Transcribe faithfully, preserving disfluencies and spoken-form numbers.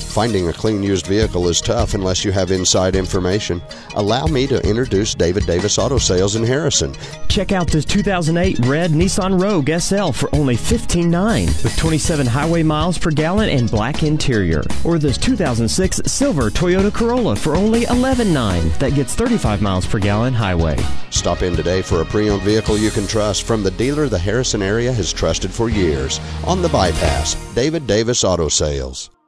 Finding a clean used vehicle is tough unless you have inside information. Allow me to introduce David Davis Auto Sales in Harrison. Check out this two thousand eight red Nissan Rogue S L for only fifteen thousand nine hundred dollars with twenty-seven highway miles per gallon and black interior. Or this two thousand six silver Toyota Corolla for only eleven thousand nine hundred dollars that gets thirty-five miles per gallon highway. Stop in today for a pre-owned vehicle you can trust from the dealer the Harrison area has trusted for years. On the bypass, David Davis Auto Sales.